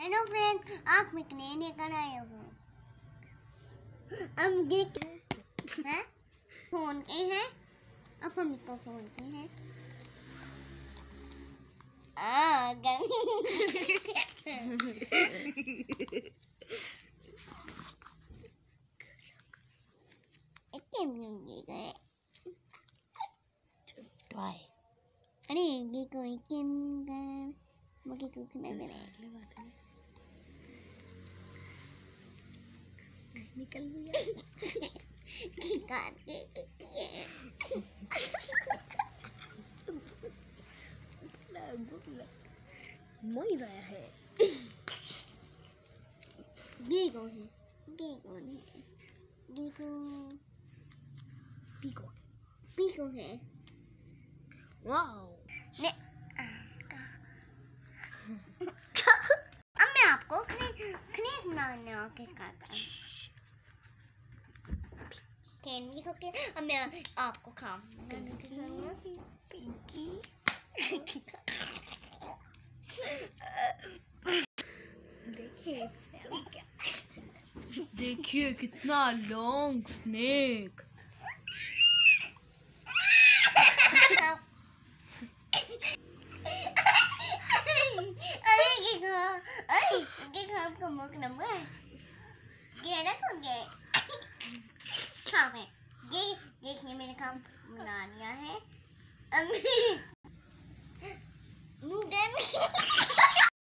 Hello friend, आप मैं लेकर आया हूँ। अब ये है फोन के हैं, अब हम इसको फोन के हैं। अरे ये कोई मुझे कुछ नहीं निकल गया नॉइज आया है। ये कौन है? ये कौन है? ये पीको पीको है। वाओ अब मैं आपको खरीद मारने के कैंडी को के अब मैं आपको देखिए कितना लॉन्ग स्नेक। अरे ये खा आपका मुख नंबर है।